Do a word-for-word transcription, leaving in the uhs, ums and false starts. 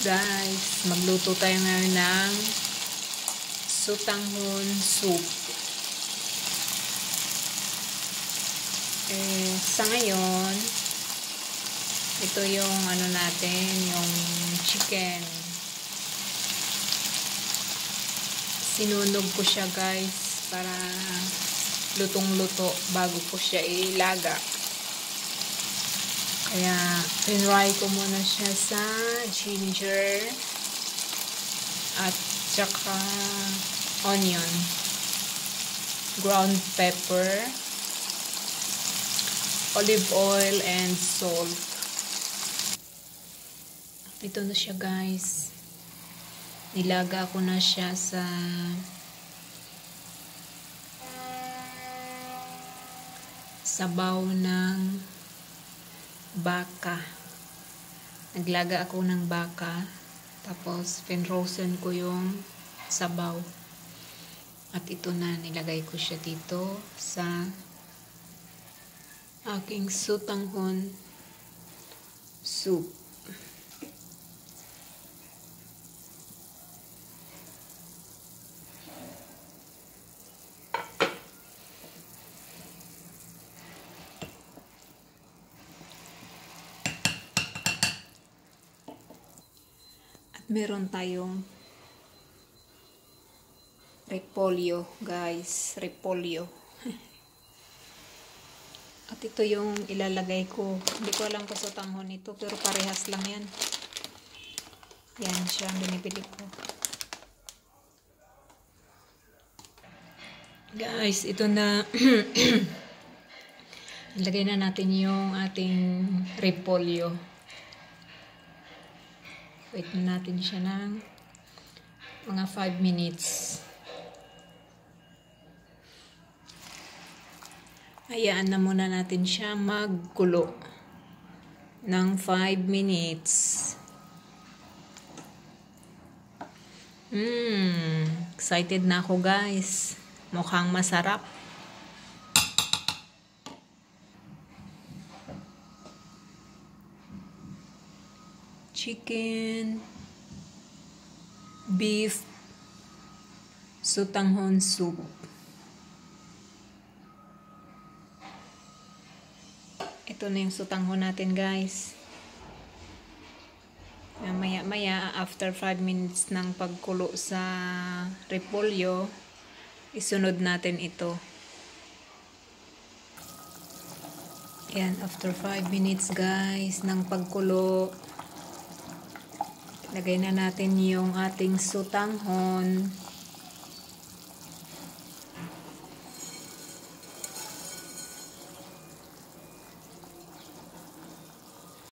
Guys, magluto tayo ngayon ng sutanghon soup. Eh, sa ngayon, ito yung ano natin, yung chicken. Sinunog ko siya guys para lutong-luto bago ko siya ilaga. Kaya, pinry ko muna siya sa ginger at saka onion, ground pepper, olive oil, and salt. Ito na siya guys. Nilaga ko na siya sa sabaw ng baka. Naglaga ako ng baka. Tapos, pinrosen ko yung sabaw. At ito na, nilagay ko siya dito sa aking sutanghon soup. Meron tayong repolyo, guys. Repolyo. At ito yung ilalagay ko. Hindi ko alam kung sutanghon ito, pero parehas lang yan. Yan siya ang binibili ko. Guys, ito na. Ilagay na natin yung ating repolyo. Wait na natin siya ng mga five minutes. Hayaan na muna natin siya magkulo ng five minutes. Mmm, excited na ako guys. Mukhang masarap. Chicken, beef, sutanghon soup. Ito na yung sutanghon natin guys. Maya maya after five minutes ng pagkulo sa repolyo, isunod natin ito. Yan, after five minutes guys ng pagkulo, lagay na natin yung ating sutanghon.